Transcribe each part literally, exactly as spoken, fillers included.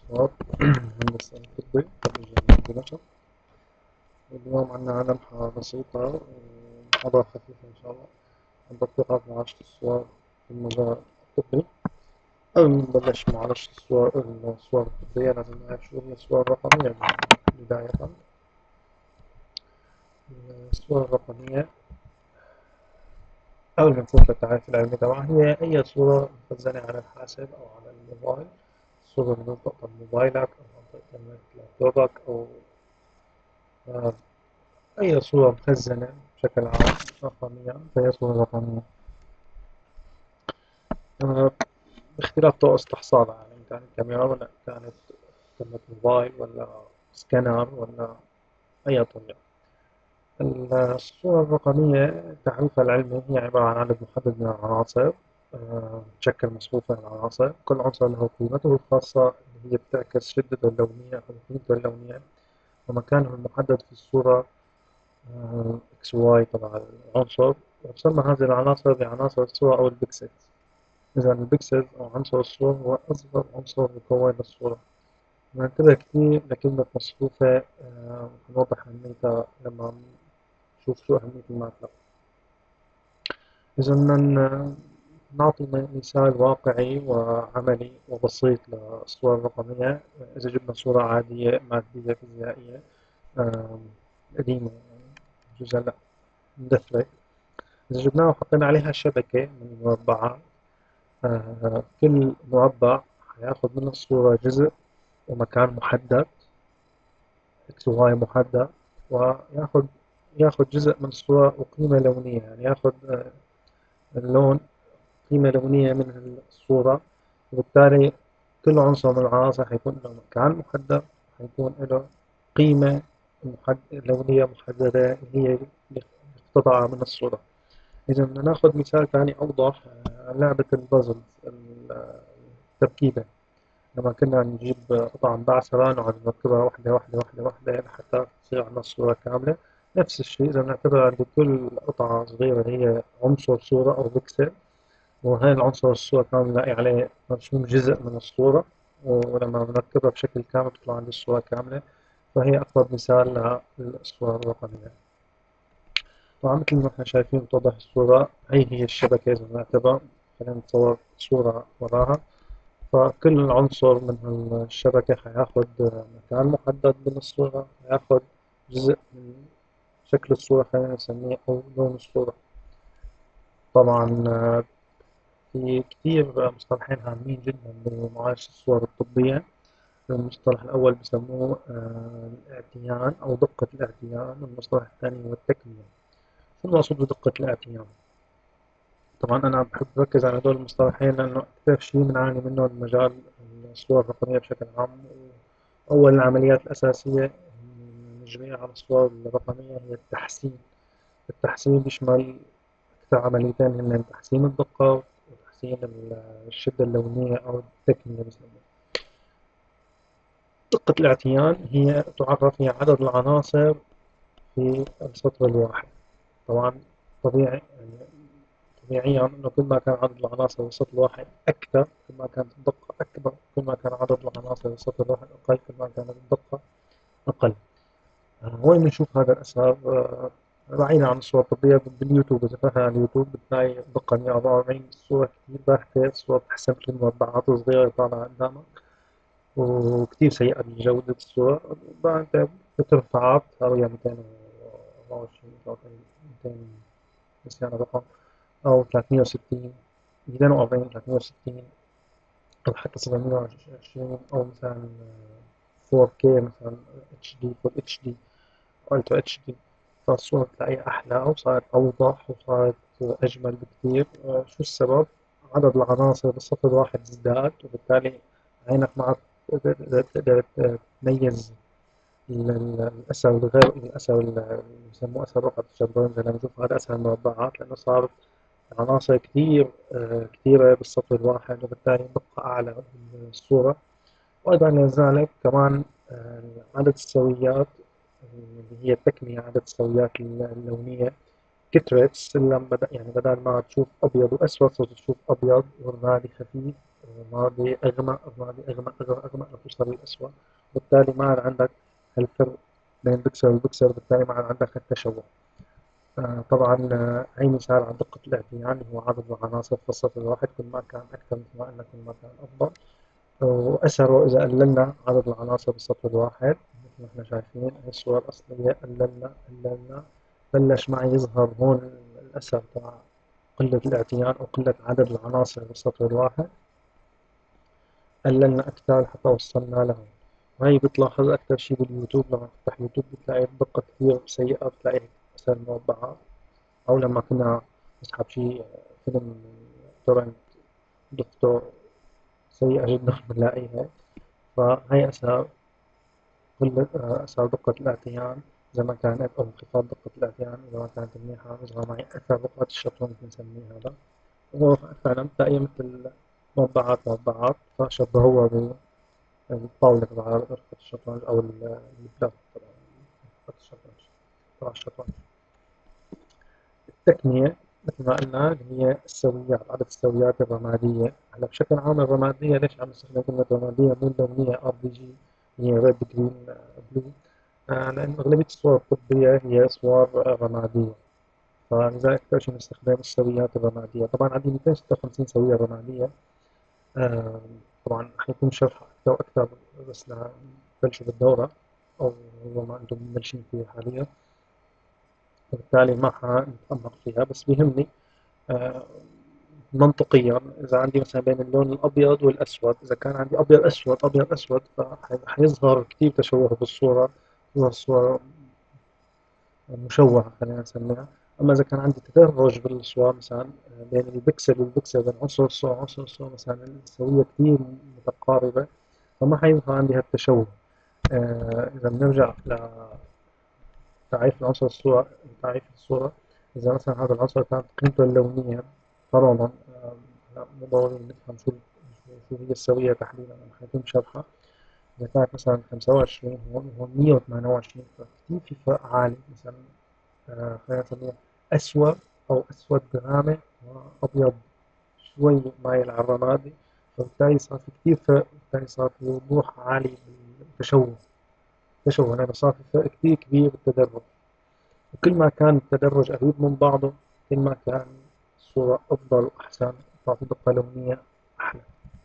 أصوات هندسة طبي خريج جامعة دمشق. اليوم عنا لمحة بسيطة ومحاضرة خفيفة إن شاء الله عن تطبيقات معالجة الصور في المجال الطبي. قبل ما نبلش معالجة الصور الصور الطبية لازم نعرف شو هي الصور الرقمية بداية. الصور الرقمية قبل ما نفوت للتعريف العلمي تبعها هي أي صورة مخزنة على الحاسب أو على الموبايل، صورة من منطقة موبايلك أو منطقة لابتوبك أو آه، أي صورة مخزنة بشكل عام رقميا فهي صورة رقمية. آه، باختلاف طرق استحصالها، يعني إن كانت كاميرا ولا كانت كاميرا موبايل ولا سكانر ولا أي طريقة. الصورة الرقمية تعريفها العلمي هي عبارة عن عدد محدد من العناصر آه، تشكل مصفوفة من العناصر، كل عنصر له قيمته الخاصة اللي هي بتعكس شدته اللونية أو قيمته اللونية ومكانه المحدد في الصورة إكس واي تبع العنصر. وتسمى هذه العناصر بعناصر الصورة أو البكسلز. إذا البكسل أو عنصر الصورة هو أصغر عنصر مكون للصورة. ننتبه كثير لكلمة مصفوفة، آه، نوضح أهميتها لما نشوف شو أهمية المادة. إذا بدنا نعطي مثال واقعي وعملي وبسيط للصور الرقمية، إذا جبنا صورة عادية مادية فيزيائية آه، قديمة، جزء لا مدثرة، إذا جبناها وحطينا عليها شبكة من مربعات، آه، كل مربع هياخد من الصورة جزء ومكان محدد إكس وواي محدد، وياخد ياخد جزء من الصورة وقيمة لونية، يعني ياخد آه، اللون قيمة لونية من الصورة. وبالتالي كل عنصر من العناصر حيكون له مكان محدد، حيكون له قيمة محد... لونية محددة هي اللي اقتطعها من الصورة. إذا بدنا ناخذ مثال ثاني أوضح، آه، لعبة البازل، التركيبة. لما كنا نجيب قطع مبعثرة نقعد نركبها واحدة واحدة واحدة واحدة لحتى تصير عندنا الصورة كاملة. نفس الشيء إذا بنعتبر عند كل قطعة صغيرة هي عنصر صورة أو بكسل، وهي العنصر الصورة كامل نلاقي عليه مرسوم جزء من الصورة، ولما بنركبها بشكل كامل بتطلع عندي الصورة كاملة. فهي أقرب مثال للصورة الرقمية. طبعا مثل ما احنا شايفين بتوضح الصورة، هي هي الشبكة إذا بنعتبر. خلينا نتصور صورة وراها. فكل عنصر من الشبكة هياخد مكان محدد من الصورة، هياخد جزء من شكل الصورة خلينا نسميه أو لون الصورة. طبعا آه، في كتير مصطلحين هامين جدا بمعالجة الصور الطبية. المصطلح الأول بسموه آه، الاعتيان أو دقة الاعتيان، والمصطلح الثاني هو التكمية. شو المقصود بدقة الاعتيان؟ طبعا أنا بحب أركز على هدول المصطلحين لأنه أكثر شيء بنعاني منه بمجال الصور الرقمية بشكل عام. أول العمليات الأساسية المجرية على الصور الرقمية هي التحسين. التحسين بيشمل أكثر عمليتين، هن تحسين الدقة وتحسين الشدة اللونية أو التكمية بسموها. دقة الاعتيان هي تعرف هي عدد العناصر في السطر الواحد. طبعا طبيعي يعني طبيعيا إنه كل ما كان عدد العناصر في السطر الواحد أكثر كل ما كانت الدقة أكبر، كل ما كان عدد العناصر في السطر الواحد أقل كل ما كانت الدقة أقل. آه، وين بنشوف هذا الأثر؟ آه، بعيدا عن الصور الطبية باليوتيوب، إذا فتحنا على اليوتيوب بتلاقي دقة مية وأربعة وأربعين، صورة كتير باهتة، صورة تحسب مثل مربعات صغيرة طالعة قدامك وكتير سيئة جودة الصورة. بعد بترفعها بتساوي مئتين وأربعة وعشرين مئتين نسيان الرقم، أو ثلاثمية وستين مئتين وأربعين ثلاثمية وستين، أو حتى سبعمية وعشرين، أو مثلا فور كيه مثلا اتش دي فول اتش دي أو الترا اتش دي. فالصورة بتلاقيها أحلى وصارت أوضح وصارت أجمل بكتير. آه، شو السبب؟ عدد العناصر بالصف الواحد ازداد، وبالتالي عينك ما عاد تقدر تقدر تميز ال- ال- الأسر الغير الأسر اللي بسموه أسر رقعة الشطرنج. لما نشوف هذا أسر المربعات لأنه صارت عناصر كتير آه، كتيرة بالصف الواحد، وبالتالي دقة أعلى بالصورة. وأيضا لذلك كمان آه، عدد السويات اللي هي التكمية، عدد السويات اللونية كترت. لما بدأ يعني بدل ما تشوف أبيض وأسود صرت تشوف أبيض ورمادي خفيف رمادي أغمق، رمادي أغمق أغمق أغمق لتوصل للأسود. بالتالي ما عاد عندك الفرق بين بكسل وبكسل، بالتالي ما عاد عندك التشوه. آه، طبعا آه، أي مثال على دقة الاعتيان اللي هو عدد العناصر في السطر الواحد، كل ما كان أكثر مثل ما قلنا كل ما كان أفضل. وأثره إذا قللنا عدد العناصر بالسطر الواحد مثل ما احنا شايفين هي الصورة الأصلية، قللنا قللنا بلش معي يظهر هون الأثر تبع قلة الاعتيان أو قلة عدد العناصر بالسطر الواحد. قللنا أكثر حتى وصلنا لهون. وهي بتلاحظ أكثر شي باليوتيوب، لما تفتح يوتيوب بتلاقي الدقة كثير سيئة، بتلاقي أثر مربعات. أو لما كنا نسحب شي فيلم تورنت دكتور سيئة جدا بنلاقيها. فهي أثر قلة أثر دقة الاعتيان إذا ما كانت، أو انخفاض دقة الاعتيان إذا ما كانت منيحة، بيظهر معي أثر رقعة الشطرنج بنسميه هذا. وهو فعلا بتلاقيه مثل مربعات مربعات، فشبهوها بالطاولة تبع رقعة الشطرنج أو ال- البلاط تبع رقعة الشطرنج تبع الشطرنج. التقنية مثل ما قلنا اللي هي السويات، عدد السويات الرمادية. هلا بشكل عام الرمادية ليش عم نستخدم كلمة رمادية مو اللونية ار بي جي هي ريد جرين بلو؟ آه، لأن أغلبية الصور الطبية هي صور آه، رمادية، فلذلك أكثر شيء بنستخدم السويات الرمادية. طبعا عندي مئتين وستة وخمسين سوية رمادية. آه، طبعا حيكون شرحها أكثر وأكثر بس نبلشوا بالدورة، أو هو ما أنتم مبلشين فيه حاليا، وبالتالي ما حنتعمق فيها. بس بيهمني آه، منطقيا إذا عندي مثلا بين اللون الأبيض والأسود، إذا كان عندي أبيض أسود أبيض أسود فحيظهر كتير تشوه بالصورة، تظهر الصورة مشوهة خلينا نسميها. أما إذا كان عندي تدرج بالصور مثلا بين البكسل والبكسل، بين عنصر الصورة وعنصر الصورة مثلا السوية كتير متقاربة، فما حيظهر عندي هالتشوه. آه، إذا بنرجع لتعريف العنصر الصورة، تعريف الصورة، إذا مثلا هذا العنصر كانت قيمته اللونية فرضا، آه، لا مو ضروري نفهم شو شو هي السوية تحديدا، أنا حيكون شرحها. إذا كانت مثلا خمسة وعشرين هون وهون مية وثمانية وعشرين، فكتير في فرق عالي. مثلا آه، خلينا نسميها أسود أو أسود غامق وأبيض شوي مايل على الرمادي، فبالتالي صار في كتير فرق، بالتالي صار في وضوح عالي بالتشوه. تشوه لأنه صار في فرق كتير كبير بالتدرج، وكل ما كان التدرج قريب من بعضه كل ما كان الصورة أفضل وأحسن، تعطي دقة لونية أحلى.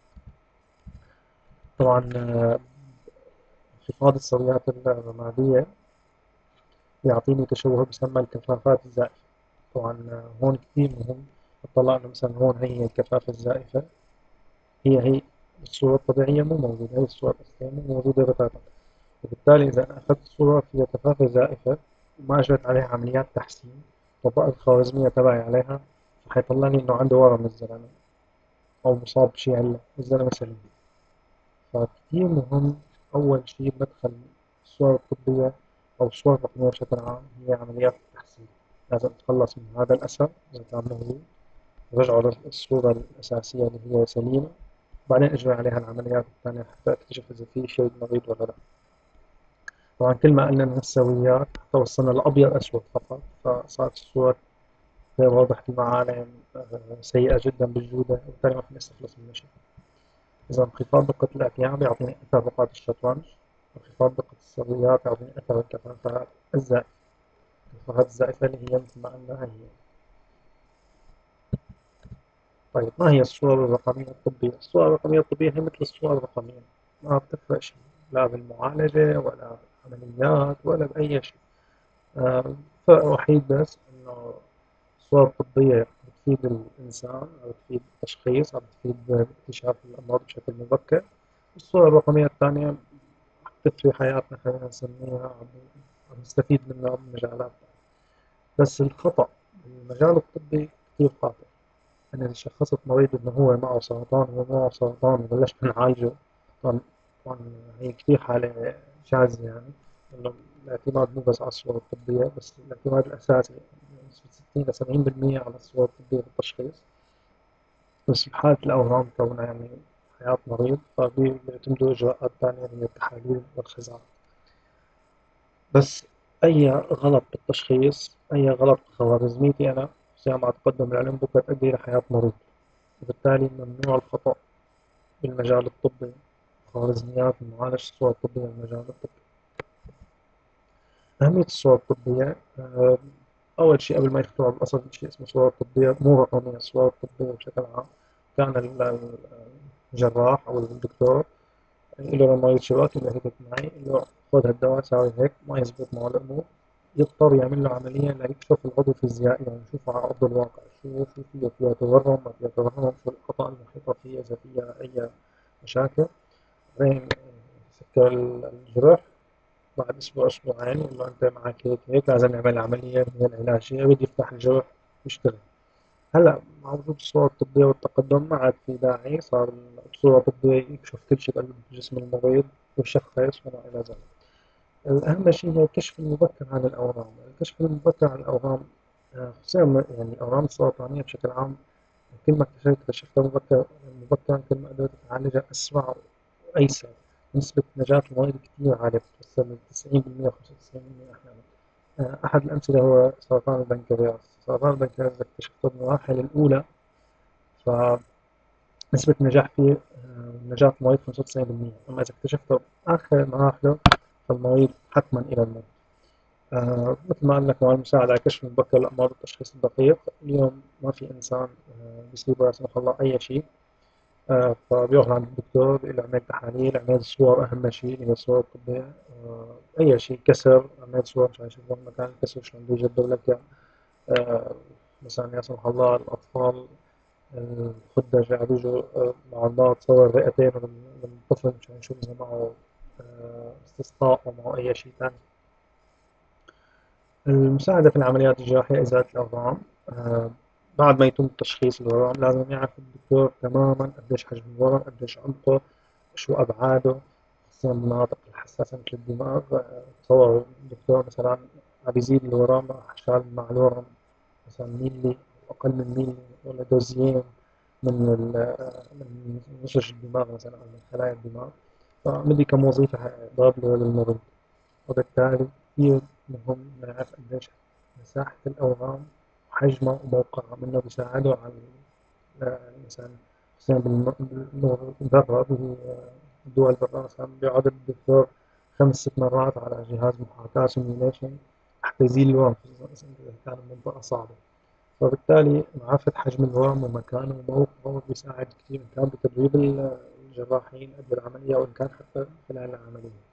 طبعا آه، انخفاض السويات الرمادية يعطيني تشوه بسمى الكثافات الزائفة. طبعا آه، هون كثير مهم اطلع انه مثلا هون هي الكثافة الزائفة، هي هي الصورة الطبيعية مو موجودة، هي الصورة الأصلية مو موجودة بتاتا. وبالتالي إذا أنا أخذت صورة فيها كثافة زائفة وما أجريت عليها عمليات تحسين، طبقت الخوارزمية تبعي عليها، فحيطلع لي إنه عنده ورم الزلمة أو مصاب بشي علة الزلمة سليم. فكتير مهم أول شي بدخل الصور الطبية أو الصور الرقمية بشكل عام هي عمليات التحسين. لازم أتخلص من هذا الأثر إذا كان موجود، رجعوا للصورة الأساسية اللي هي سليمة، وبعدين أجري عليها العمليات الثانية حتى أكتشف إذا في شيء مريض ولا لا. طبعا كل ما قلنا من السويات حتى وصلنا لأبيض أسود فقط، فصارت الصور غير واضحة المعالم، آه، سيئة جدا بالجودة، وبالتالي ما فينا نستخلص منها شيء. إذا انخفاض دقة الاعتيان بيعطيني أثر رقعة الشطرنج، انخفاض دقة السويات يعطيني أثر الكثافات الزائفة. الكثافات الزائفة اللي هي مثل ما قلنا هي. طيب ما هي الصور الرقمية الطبية؟ الصور الرقمية الطبية هي مثل الصور الرقمية، ما بتفرق شيء لا بالمعالجة ولا بالعمليات ولا بأي شيء. آه، فرق وحيد بس إنه الصور الطبية بتفيد الإنسان أو بتفيد التشخيص أو بتفيد باكتشاف الأمراض بشكل مبكر. الصور الرقمية الثانية تطفي حياتنا خلينا نسميها، عم عم نستفيد منها بمجالات. بس الخطأ بالمجال الطبي كتير خاطئ. أنا إذا شخصت مريض إنه هو معه سرطان، هو معه سرطان وبلشت نعالجه، طبعا طبعا هي كتير حالة شاذة يعني، إنه الاعتماد مو بس على الصور الطبية، بس الاعتماد الأساسي نسبة ستين إلى سبعين بالمية على الصور الطبية بالتشخيص. بس بحالة الأورام كونها يعني حياة مريض، فبيعتمدوا إجراءات تانية هي التحاليل والخزعة. بس أي غلط بالتشخيص، أي غلط بخوارزميتي أنا زي ما تقدم العلم بكرة تؤدي إلى حياة مريض، وبالتالي ممنوع الخطأ بالمجال الطبي، خوارزميات معالجة الصور الطبية بالمجال الطبي. أهمية الصور الطبية، آه، أول شيء قبل ما يخترعوا بالأصل شيء اسمه صور طبية مو رقمية. الصور الطبية بشكل عام كان ال- ال- الجراح أو الدكتور له لما يشبك اللي هيك معي له خذ هالدواء ساوي هيك ما يزبط معه الأمور، يضطر يعمل له عملية ليكشف العضو الفيزيائي، يعني يشوف على أرض الواقع شو شو فيه، فيها تورم ما فيها تورم، شو الخطأ المحيطة فيه، إذا فيها أي مشاكل. بعدين سكر الجرح، بعد أسبوع أسبوعين يقول له أنت معك هيك هيك لازم نعمل عملية من العلاج، يبدي يفتح الجرح يشتغل. هلا مع وجود الصور الطبية والتقدم ما عاد في داعي، صار الصورة الطبية يكشف كل شيء بقلب جسم المريض ويشخص وما إلى ذلك. الأهم شيء هو الكشف المبكر عن الأورام. الكشف المبكر عن الأورام، آه، خصوصا يعني الأورام السرطانية بشكل عام، كل ما اكتشفت اكتشفتها مبكر مبكرا كل ما قدرت تعالجها أسرع وأيسر. نسبة نجاة المريض كثير عالية، بتوصل من تسعين بالمئة و خمسة وتسعين بالمئة أحيانا. آه، أحد الأمثلة هو سرطان البنكرياس. سرطان البنكرياس إذا اكتشفته بالمراحل الأولى فنسبة النجاح فيه، آه، نجاة المريض خمسة وتسعين بالمئة، أما إذا اكتشفته بآخر مراحله فالمريض حتما إلى الموت. آه، مثل ما قلنا كمان المساعدة على كشف مبكر الأمراض والتشخيص الدقيق. اليوم ما في إنسان آه، بيصيبه لا سمح الله أي شيء، آه، فبيروح عند الدكتور بيقول له اعمل تحاليل، اعمل صور، أهم شيء اللي هي الصور الطبية. آه، أي شيء كسر اعمل صور مشان يشوف وين مكان الكسر شلون بيجدوا لك إياه. آه، مثلا لا سمح الله الأطفال، آه، الخدج قاعد يجوا آه، مع بعض تصور الرئتين من من الطفل مشان يشوف إذا معه آه، استسقاء أو معه أي شيء ثاني. المساعدة في العمليات الجراحية إزالة الأورام، آه، بعد ما يتم تشخيص الورم لازم يعرف الدكتور تماما قديش حجم الورم، قديش عمقه، شو أبعاده، خصوصا المناطق الحساسة مثل الدماغ. آه، تصور الدكتور مثلا عم يزيد الورم راح شال مع الورم مثلا ميلي، أقل من ميلي ولا دوزيين من ال- آه، من نسج الدماغ مثلا أو من خلايا الدماغ، فمدي كم وظيفة ضرب له للمريض. وبالتالي كثير مهم نعرف قديش مساحة الأورام وحجمها وموقعها، منه بيساعده على ال- مثلا خصوصا بالم- برا بالدول برا مثلا بيقعد الدكتور خمس ست مرات على جهاز محاكاة سيميوليشن حتى يزيل الورم، خصوصا مثلاً إذا كان المنطقة صعبة. فبالتالي معرفة حجم الورم ومكانه وموقعه بيساعد كثير، إن كان بتدريب الجراحين قبل العملية وإن كان حتى خلال العملية.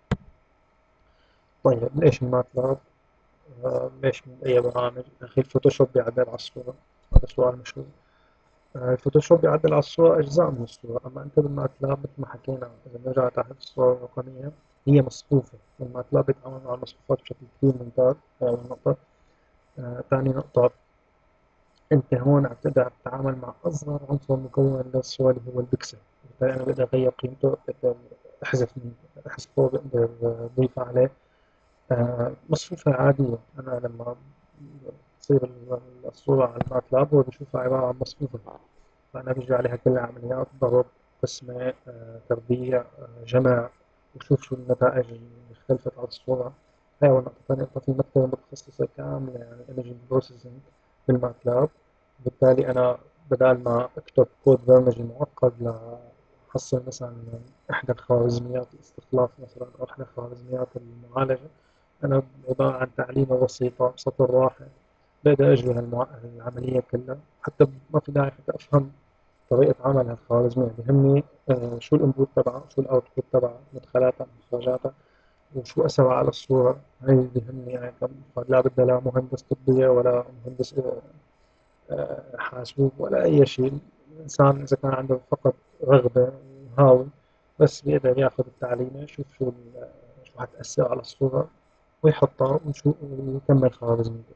طيب ليش الماتلاب؟ آه، ليش من أي برامج؟ أخي الفوتوشوب بيعدل على الصورة، هذا سؤال مشهور. آه، الفوتوشوب بيعدل على الصورة أجزاء من الصورة، أما أنت بالماتلاب مثل ما حكينا إذا نرجع تحت الصورة الرقمية هي مصفوفة، والماتلاب بيتعامل مع المصفوفات بشكل كثير ممتاز. أول نقطة. آه، ثاني نقطة، أنت هون عم تقدر تتعامل مع أصغر عنصر مكون للصورة اللي هو البكسل، بالتالي أنا بقدر أغير قيمته، بقدر أحذف من أحذفه، بقدر أضيف عليه. آه، مصفوفة عادية. أنا لما تصير الصورة على الماتلاب هو بيشوفها عبارة عن مصفوفة، فأنا بيجي عليها كل العمليات ضرب، قسمة، آه، تربيع، آه، جمع، وشوف شو النتائج اللي اختلفت على الصورة. هاي أول نقطة. ثاني نقطة، في مكتبة متخصصة كاملة يعني Imaging Processing بالماتلاب، بالتالي أنا بدال ما أكتب كود برمجي معقد لأحصل مثلا إحدى الخوارزميات الاستخلاص مثلا أو إحدى خوارزميات المعالجة، أنا عبارة عن تعليمة بسيطة بسطر واحد بقدر أجري هالمع- العملية كلها، حتى ما في داعي حتى أفهم طريقة عمل هالخوارزمية. بهمني آه، شو الانبوت تبعها، شو الاوتبوت تبعها، مدخلاتها مخرجاتها، وشو أثرها على الصورة. هاي بهمني يعني. لا بدها لا مهندس طبية ولا مهندس آه، آه، حاسوب ولا أي شيء. الإنسان إذا كان عنده فقط رغبة وهاوي بس بيقدر ياخذ التعليمة يشوف شو ال- شو حتأثر على الصورة ويحطها وشو ويكمل خوارزميته.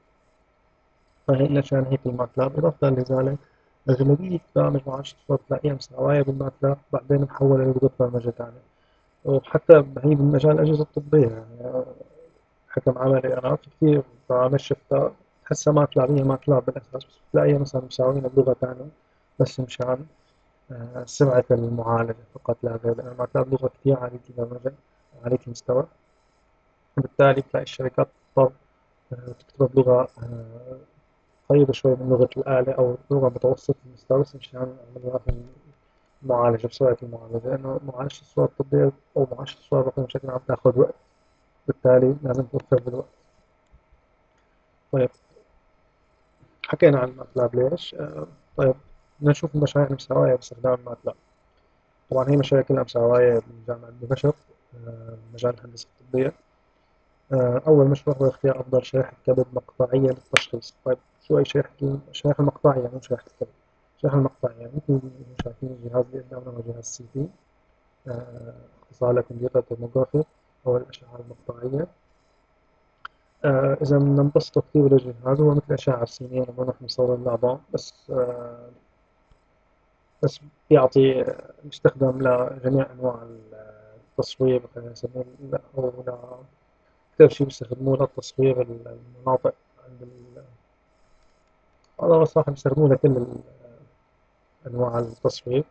فهي عشان هيك الماتلاب. إضافة لذلك أغلبية برامج معالجة الصوت تلاقيها مساواية بالماتلاب بعدين محولة للغة برمجة تانية، وحتى هي بالمجال الأجهزة الطبية يعني. حكم عملي أنا في كثير برامج شفتها تحسها ماتلاب، هي ماتلاب بالأساس بس تلاقيها مثلا مساوينها بلغة تانية بس مشان آه، سرعة المعالجة فقط لا غير، لأن ماتلاب لغة كثير عالية البرمجة، عالية المستوى. وبالتالي تلاقي الشركات تضطر آه، تكتبها بلغة آه، قريبة شوي من لغة الآلة أو لغة متوسطة المستوى بس مشان العمليات المعالجة بسرعة المعالجة، لأنه معالجة الصور الطبية أو معالجة الصور الرقمية بشكل عام تاخذ وقت، بالتالي لازم توفر بالوقت. طيب، حكينا عن الماتلاب ليش؟ آه، طيب، بدنا نشوف المشاريع المساواة باستخدام الماتلاب. طبعا هي مشاريع كلها مساواة من جامعة دمشق، آه، مجال الهندسة الطبية. آه، أول مشروع هو اختيار أفضل شريحة كبد مقطعية للتشخيص. طيب، شو هي شريحة الشريحة المقطعية مو شريحة الكبد؟ الشريحة المقطعية مثل ما شايفين الجهاز اللي قدامنا هو جهاز سي تي، اختصار لكمبيوتر توموغرافي أو الأشعة المقطعية. آه، إذا بدنا نبسطه كتير للجهاز، هو مثل أشعة رسينية لما نروح نصور الأعضاء، بس آه، بس بيعطي، بيستخدم لجميع أنواع التصوير، خلينا نسميه، أو ل- أكثر شيء بيستخدموه لتصوير المناطق عند ال- هذا صراحة بيستخدموه لكل ال- أنواع التصوير.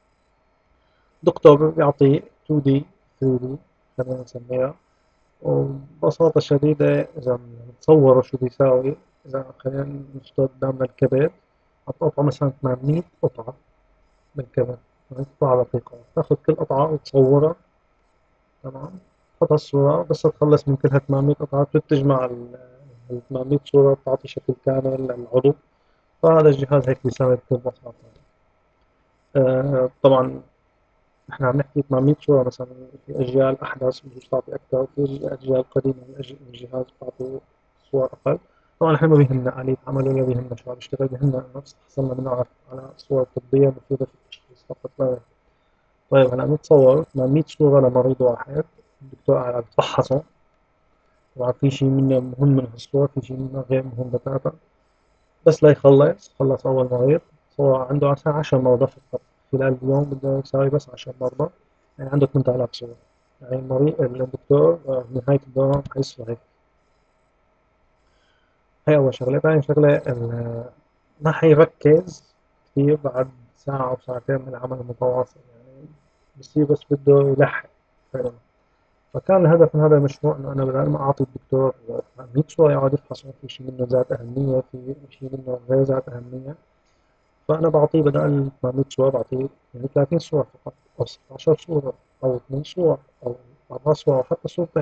دكتور بيعطي تو دي ثري دي خلينا نسميها، وببساطة شديدة إذا نتصوره شو بيساوي. إذا خلينا نفترض قدامنا الكبد، هتقطعه مثلا ثمانمية قطعة من الكبد، قطعة دقيقة، تاخذ كل قطعة وتصورها. تمام، تحط الصورة بس تخلص من كل ثمانمية قطعة، بتجمع ال ال ثمانمية صورة بتعطي شكل كامل للعضو. فهذا الجهاز هيك بيساوي بكل بساطة. آه طبعا احنا عم نحكي ثمانمية صورة، مثلا في أجيال أحدث بجوز تعطي أكثر، في أجيال قديمة من الأج- من الجهاز بتعطي صور أقل. طبعا احنا ما بيهمنا آلية عمله ولا بيهمنا شو عم يشتغل، بيهمنا إنه بس حصلنا بنعرف على صور طبية مفيدة في التشخيص فقط لا غير. طيب، هلا نتصور ثمانمية صورة لمريض واحد، الدكتور قاعد عم يفحصه. طبعا في شيء منه مهم من هالصور، في شيء منه غير مهم بتاتا. بس لا يخلص خلص أول مريض، صور عنده مثلا عشر مرضى فقط خلال اليوم، بده يساوي بس عشر مرضى، يعني عنده ثمانية آلاف صورة. يعني المريض الدكتور آه، بنهاية الدورة حيصفى هيك. هي أول شغلة. ثاني شغلة ال- ما حيركز كثير بعد ساعة أو ساعتين من العمل المتواصل، يعني بصير بس بده يلحق فعلا. فكان الهدف من هذا المشروع إنه أنا بدل ما أعطي الدكتور مية صورة يقعد يفحص، في شيء منه ذات أهمية، في شيء منه غير ذات أهمية، فأنا بعطيه بدل ثمانمية صورة بعطيه يعني ثلاثين صورة فقط، أو ستاشر صورة، أو اثنين صور، أو أربع صور، أو حتى صورتين.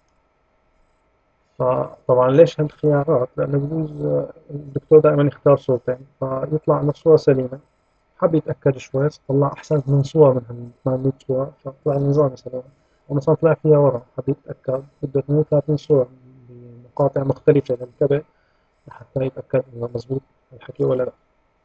فطبعا ليش هالخيارات؟ لأنه بجوز آه، الدكتور دائما يختار صورتين فيطلع إنه الصورة سليمة، حب يتأكد شوي طلع أحسن من صور من هال ثمانمية صورة، فطلع النظام سليم. ومثلا طلع فيها ورا، حب يتأكد بده اثنين وثلاثين صورة بمقاطع مختلفة للكبد لحتى يتأكد إنه مضبوط الحكي ولا لا.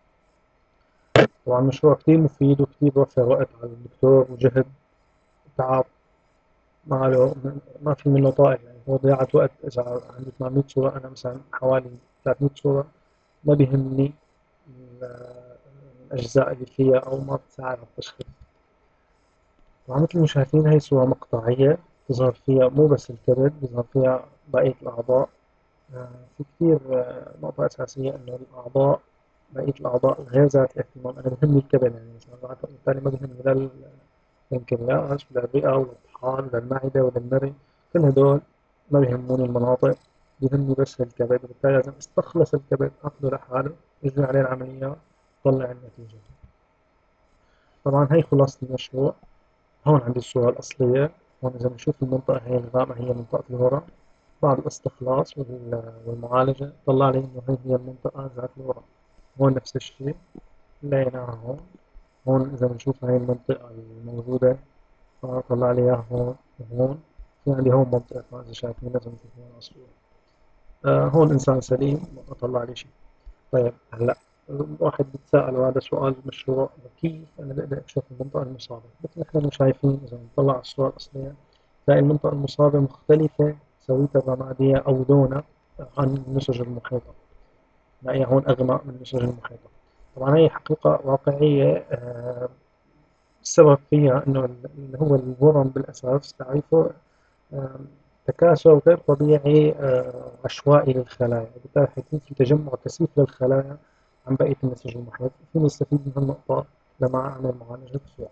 طبعا مشروع كتير مفيد وكتير بوفر وقت على الدكتور وجهد وتعب، ما له ما في منه طائل، يعني هو ضياعة وقت. إذا عندي ثمانمية صورة، أنا مثلا حوالي ثلاثمية صورة، ما بيهمني ال- الأجزاء اللي فيها أو ما بتساعد على التشخيص. طبعا مثل ما شايفين هي صورة مقطعية، بظهر فيها مو بس الكبد، بظهر فيها بقية الأعضاء. آه، في كثير آه، نقطة أساسية إنه الأعضاء، بقية الأعضاء غير ذات الاهتمام. أنا بهمني الكبد، يعني مثلا بالتالي ما بهمني لا ال- البنكرياس ولا الرئة ولا الطحال ولا المعدة ولا المري، كل هدول ما بيهموني المناطق، بيهمني بس الكبد. وبالتالي لازم استخلص الكبد أخذه لحاله، يجري عليه العمليات، طلع النتيجة. طبعا هي خلاصة المشروع. هون عندي الصورة الأصلية. هون إذا بنشوف المنطقة هي الغامقة هي منطقة الورم. بعد الاستخلاص وال- والمعالجة طلع لي إنه هي هي المنطقة ذات الورم. هون نفس الشيء لقيناها هون. هون إذا بنشوف هاي المنطقة الموجودة، طلع لي إياها هون وهون. في عندي هون منطقة ما إذا شايفين لازم تكون على الصورة. آه هون إنسان سليم ما طلع لي شيء. طيب، هلا الواحد بيتساءل، وهذا سؤال مشروع، كيف أنا بقدر أكشف المنطقة المصابة؟ مثل ما إحنا شايفين إذا نطلع على الصورة الأصلية، تلاقي المنطقة المصابة مختلفة سويتها الرمادية أو لونها عن النسج المحيطة. نلاقيها هون أغمق من النسج المحيطة. طبعا هي حقيقة واقعية. آه، السبب فيها إنه اللي هو الورم بالأساس تعريفه آه، تكاثر غير طبيعي آه، عشوائي للخلايا، وبالتالي حيكون في تجمع كثيف للخلايا عن بقية النسيج المحيط. فيني نستفيد من هالنقطة لما أعمل معالجة صور.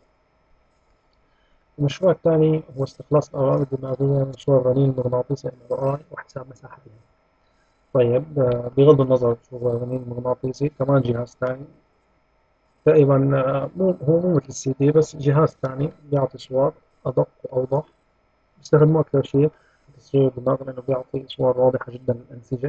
المشروع الثاني هو استخلاص الأوعية الدماغية من صور الرنين المغناطيسي إم آر آي واحتساب مساحتها. طيب، آه، بغض النظر شو هو الرنين المغناطيسي، كمان جهاز ثاني تقريبا آه، مو هو مو مثل السي دي، بس جهاز ثاني بيعطي صور أدق وأوضح. بيستخدموه أكثر شيء تصوير الدماغ، لأنه بيعطي صور واضحة جدا للأنسجة.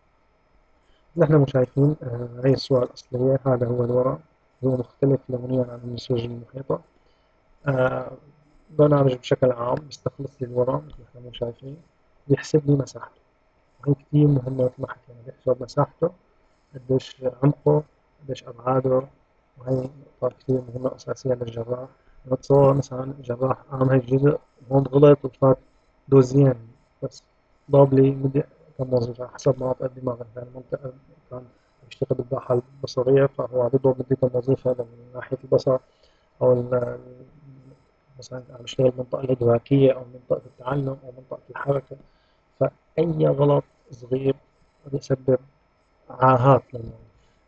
نحن مو شايفين آه، هي الصورة الأصلية. هذا هو الورق، هو مختلف لونيا عن النسوج المحيطة. آه، برنامج بشكل عام بيستخلص لي الورق مثل ما احنا مو شايفين، بيحسب لي مساحته. وهي كثير مهمة مثل ما حكينا، بيحسب مساحته، قديش عمقه، قديش أبعاده. وهي نقطة كثير مهمة أساسية للجراح. نتصور مثلا جراح عام هيك جزء، هون غلط وفات دوزين بس، ضاب لي مدة كم وظيفة حسب مناطق الدماغ. مثلا منطقة كان يشتغل بالباحة البصرية، فهو بضرب مدة كم وظيفة من ناحية البصر، أو ال- مثلا عم يشتغل المنطقة الإدراكية أو منطقة التعلم أو منطقة الحركة. فأي غلط صغير بيسبب عاهات للمريض.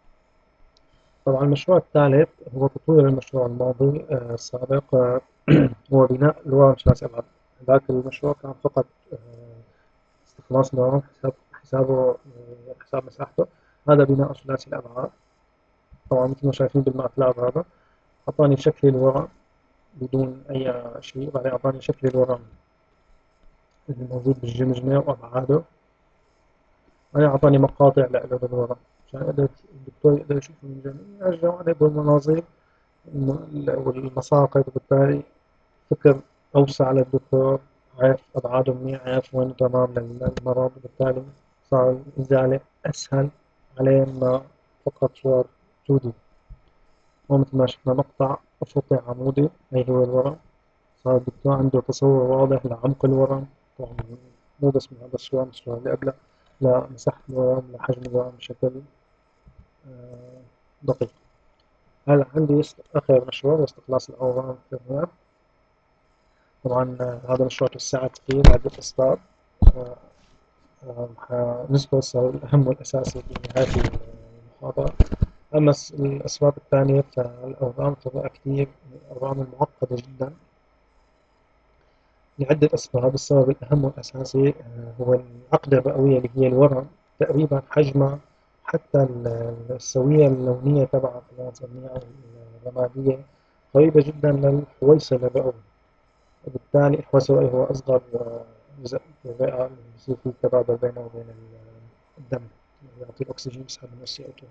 طبعا المشروع الثالث هو تطوير المشروع الماضي آه، السابق. آه، هو بناء الورم ثلاث أبعاد. ذاك المشروع كان فقط آه، استخلاص الورم، حساب حسابه آه، حساب مساحته. هذا بناء ثلاثي الأبعاد. طبعا مثل ما شايفين بالماتلاب هذا أعطاني شكل الورم بدون أي شيء، بعدين أعطاني شكل الورم اللي موجود بالجمجمة وأبعاده، بعدين أعطاني مقاطع لإله بالورم عشان يقدر الدكتور يقدر يشوف من جميع الجوانب والمناظير والمساقط. وبالتالي فكر أوسع للدكتور، عرف أبعاده منيح، عرف وين تمام للمرض، وبالتالي صار الإزالة أسهل عليه ما فقط صور تو دي. ومثل ما شفنا مقطع أفقي عمودي أي هو الورم، صار الدكتور عنده تصور واضح لعمق الورم. طبعا مو بس من هذا الصورة، من الصورة اللي قبلها، لمساحة الورم، لحجم الورم بشكل آه، دقيق. هلا عندي آخر مشروع هو استخلاص الأورام الكرنية. طبعا آه، هذا المشروع توسعت فيه لعدة أسباب. آه، آه، نذكر الأهم والأساسي في نهاية المحاضرة. أما الأسباب الثانية فالأورام تبقى كثير من الأورام المعقدة جدا لعدة أسباب. السبب الأهم والأساسي آه، هو العقدة الرئوية اللي هي الورم. تقريبا حجمها حتى السوية اللونية تبعها خلينا نسميها أو الرمادية قريبة جدا للحويصل الرئوي. وبالتالي الحويصل الرئوي هو أصغر آه، جزء في الرئة اللي بيصير فيه تبادل بينه وبين الدم، يعطي الأكسجين يسحب من السي أو تو.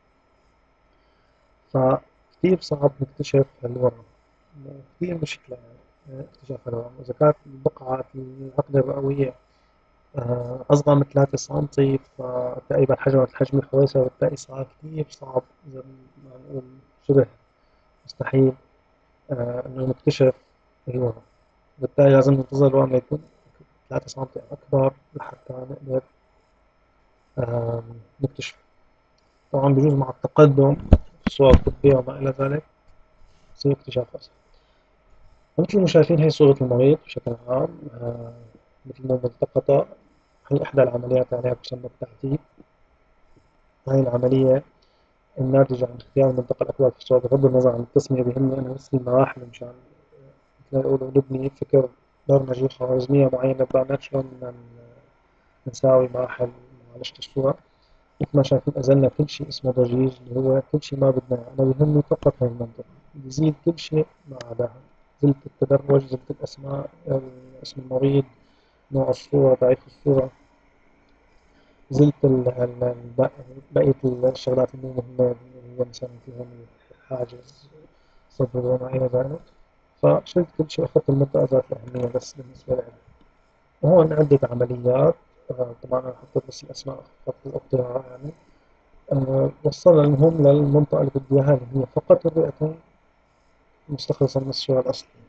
فكتير صعب نكتشف الورم، كثير مشكلة يعني اكتشاف الورم. إذا كانت البقعة العقدة الرئوية آه، أصغر من ثلاثة سنتي، فتقريبا حجم حجم الحويصلة، وبالتالي صار كثير صعب، إذا ما نقول شبه مستحيل آه، إنه نكتشف الورم. بالتالي لازم ننتظر الورم يكون ثلاثة سنتي أو أكبر لحتى نقدر آه، نكتشفه. طبعا بجوز مع التقدم في الصور الطبية وما إلى ذلك يصير اكتشاف أسهل. مثل ما شايفين هي صورة المريض بشكل عام. آه، مثل ما ملتقطة. هي إحدى العمليات عليها تسمى التعذيب. هاي العملية الناتجة عن اختيار المنطقة الأكبر في الصورة. بغض النظر عن التسمية، بيهمني أنا بس المراحل مشان مثل ما يقولوا نبني فكر برمجي خوارزمية معينة بمعنى شلون بدنا نساوي مراحل معالجة الصورة. مثل ما شايفين أزلنا كل شيء اسمه ضجيج اللي هو كل شيء ما بدنا إياه. أنا بيهمني فقط هاي المنطقة، بزيد كل شيء ما عداها. زلت التدرج، زلت الأسماء، اسم المريض، نوع الصورة، تاريخ الصورة، زلت ال- ال- الب- بقية الشغلات اللي مهمة اللي هي مثلا فيهم الحاجز، صدر وما إلى ذلك. فشلت كل شيء، أخذت المنطقة ذات الأهمية بس بالنسبة لي. وهون عدة عمليات. آه، طبعا أنا حطيت بس الأسماء خط الاقتراع يعني. آه، وصلنا المهم للمنطقة اللي بدي إياها، اللي هي فقط الرئتين مستخلصة من الصورة الأصلية.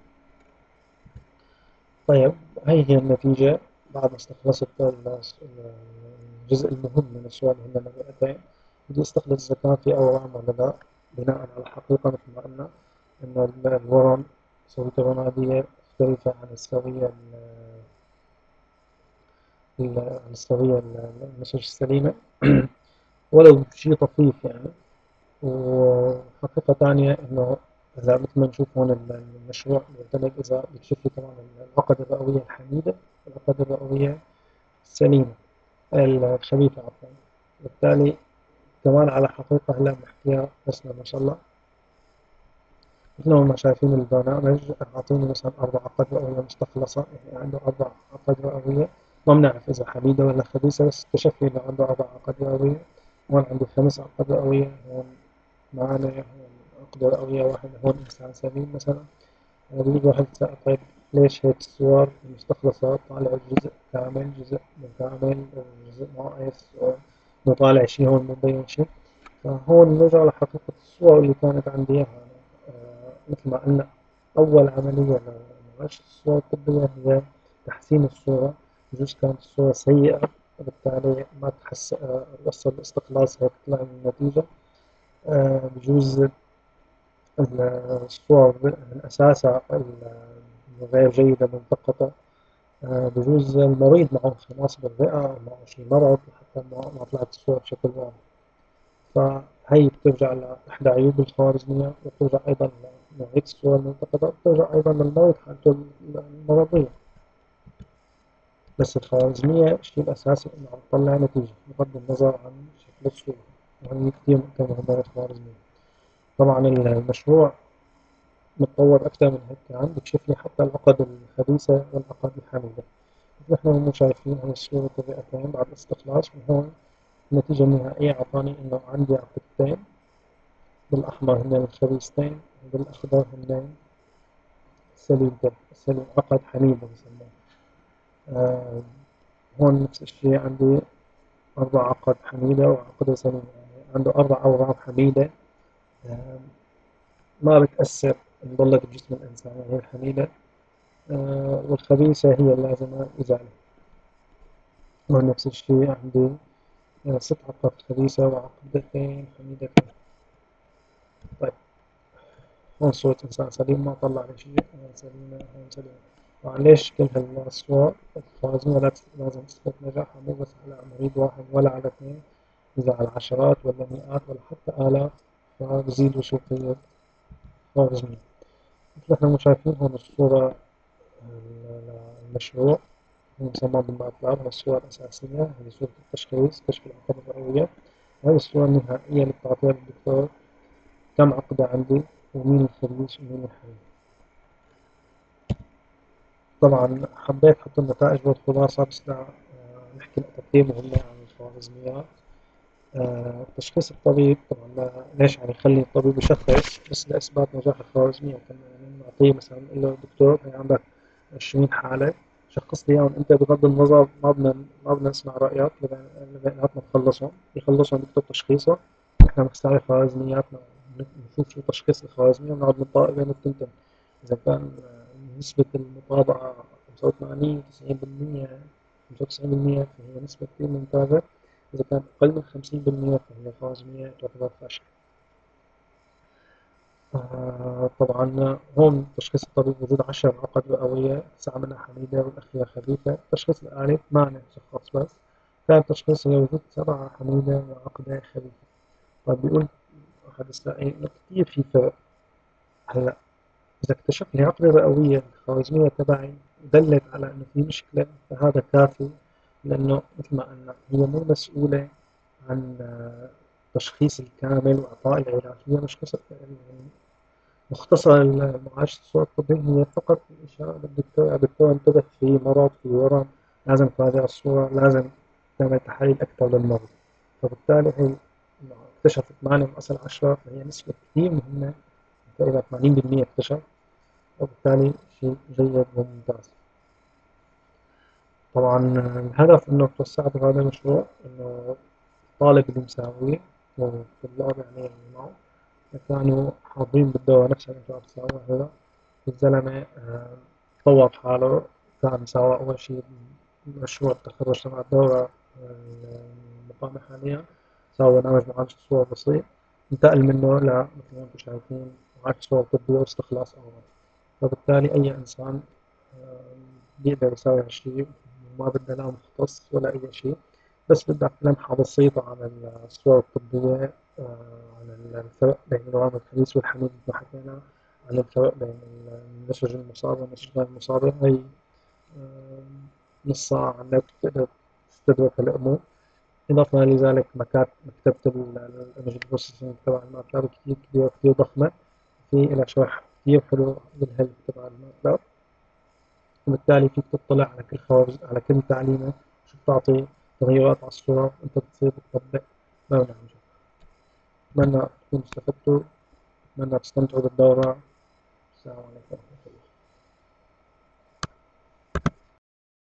طيب هي هي النتيجة بعد ما استخلصت ال- الجزء المهم من الصورة اللي هن الرئتين. بدي استخلص إذا كان في أورام ولا لا، بناء على الحقيقة مثل ما قلنا إن ال- الورم سويته الرمادية مختلفة عن السوية ال- ال- عن السوية ال- النسج السليمة ولو شيء طفيف يعني. وحقيقة تانية إنه إذا مثل ما نشوف هون المشروع بيعتمد إذا بتشوف لي كمان العقد الرئوية الحميدة والعقد الرئوية السليمة الخبيثة عفوا. بالتالي كمان على حقيقة هلا بنحكيها بس لما نوصل لها. مثل ما شايفين البرنامج أعطيني مثلا أربع عقد رئوية مستخلصة، يعني عنده أربع عقد رئوية. ما بنعرف إذا حميدة ولا خبيثة، بس اكتشف لي إنه عنده أربع عقد رئوية. هون عنده خمس عقد رئوية، هون ثمانية، هون عقدة رئوية واحدة، هون إنسان سليم مثلا. بيجي واحد يتساءل طيب ليش هيك الصور المستخلصة طالع جزء كامل، جزء مو كامل، جزء ناقص، مو طالع شي، هون مو مبين شي. فهون نرجع لحقيقة الصور اللي كانت عندي إياها أنا. آه، مثل ما قلنا، أول عملية لمعالجة الصور الطبية هي تحسين الصورة. بجوز كانت الصورة سيئة، وبالتالي ما تحس آه، وصل الاستخلاص هيك طلع من النتيجة. آه، بجوز الصور من أساسها غير جيدة ملتقطة. آه، بجوز المريض معه خلاص بالرئة أو معه شي مرض حتى ما ما طلعت الصورة بشكل واضح. فهي بترجع لإحدى عيوب الخوارزمية، وبترجع أيضا لنوعية الصور الملتقطة، وبترجع أيضا للمريض حالته المرضية. بس الخوارزمية الشيء الأساسي إنه عم تطلع نتيجة بغض النظر عن شكل الصورة، وهي كتير مهمة للخوارزمية. طبعا المشروع متطور أكثر من هيك، كمان بكشف لي حتى العقد الخبيثة والعقد الحميدة. مثل احنا هم شايفين هاي الصورة الرئتين بعد الاستخلاص، وهون النتيجة النهائية أعطاني إنه عندي عقدتين، بالأحمر هن الخبيثتين وبالأخضر هن السليمتين. السليم عقد حميدة بسموه. آه هون نفس الشيء عندي أربع عقد حميدة وعقدة سليمة، يعني عنده أربع أوراق حميدة. آه ما بتأثر إن ضلت بجسم الإنسان، يعني هي الحميدة. آه والخبيثة هي اللازمة إزالة. هون نفس الشيء عندي آه ست عقد خبيثة وعقدتين حميدتين. طيب، هون صورة إنسان سليم ما طلع لي شيء، هون سليمة هون سليمة. طبعا ليش كل هالصور الخوارزمية لازم تثبت نجاحها مو بس على مريض واحد ولا على اثنين، إذا على عشرات ولا مئات ولا حتى آلاف فبزيد وثوقية الخوارزمية. مثل احنا شايفين هون الصورة المشروع المسمى بالماتلاب، هي الصورة الأساسية، هي صورة التشخيص كشف العقد الرئوية. وهي الصورة النهائية اللي بتعطيها للدكتور كم عقدة عندي ومين الخبيث ومين الحميد. طبعا حبيت أحط النتائج والخلاصة بس لا آه، نحكي نقطة كتير مهمة عن الخوارزميات. آه، تشخيص الطبيب طبعا لا- ليش يعني يخلي الطبيب يشخص بس لإثبات نجاح الخوارزمية. كان يعني نعطيه مثلا نقول له دكتور هي عندك عشرين حالة، شخص لي إياهم أنت بغض النظر، ما بدنا ما بدنا نسمع رأيك لبيناتنا نخلصهم، يخلصهم دكتور تشخيصه. إحنا بنستعمل خوارزمياتنا نشوف شو تشخيص الخوارزمية ونقعد نطابق بين التنتين. إذا كان آه، نسبة المطابقة خمسة وثمانين تسعين بالمية خمسة وتسعين بالمية فهي نسبة كتير ممتازة. إذا كانت أقل من خمسين بالمية فهي خوارزمية تعتبر فاشلة. آه طبعا هون تشخيص الطبيب وجود عشر عقد رئوية، تسعة منها حميدة والأخيرة خبيثة. التشخيص الآلي ثمانية شخص بس، كان التشخيص هي وجود سبعة حميدة وعقدة خبيثة. طيب بيقول أحد السائلين إنه كتير في فرق. هلا إذا اكتشف لي عقدة رئوية الخوارزمية تبعي دلت على إنه في مشكلة فهذا كافي، لأنه مثل ما قلنا هي مو مسؤولة عن آه، التشخيص الكامل وإعطاء العلاج. هي مش قصة يعني مختصر معالجة الصور الطبية، هي فقط الإشارة للدكتور يا دكتور انتبه في مرض في ورم، لازم تراجع الصورة، لازم تعمل تحاليل أكثر للمرض. فبالتالي هي لو اكتشفت ثمانية من أصل عشرة فهي نسبة كثير مهمة، تقريبا ثمانين بالمية اكتشف، وبالتالي شيء جيد وممتاز. طبعا الهدف إنه توسع بهذا المشروع إنه الطالب اللي مساويه والطلاب يعني معه كانوا حاضرين بالدورة نفسها اللي كانت تساويها هذا. الزلمة آه، طور حاله، كان سوى أول شيء مشروع التخرج تبع الدورة آه، المقامة حاليا، سوى برنامج معالجة صور بسيط، انتقل منه ل مثل ما انتم شايفين معالجة صور طبية واستخلاص أعراض. فبالتالي أي إنسان آه، بيقدر يساوي هالشيء، ما بدنا لا مختص ولا أي شيء، بس بدك لمحة بسيطة عن الصور الطبية، آه، عن الفرق بين الورم الخبيث والحميد مثل ما حكينا، عن الفرق بين النسج المصاب والنسج غير المصاب. هي آه، نص ساعة على النت بتقدر تستدرك هالأمور. إضافة لذلك مكات- مكتبة الإيمج بروسيسنج تبع الماتلاب كتير كبيرة كتير ضخمة، في إلها شرح كتير حلو بالهيلب تبع الماتلاب، وبالتالي فيك تطلع على كل خوارز على كل تعليمة، شو بتعطي تغيرات على الصورة وأنت بتصير تطبق برنامج. أتمنى تكونوا استفدتوا، أتمنى تستمتعوا بالدورة. السلام عليكم.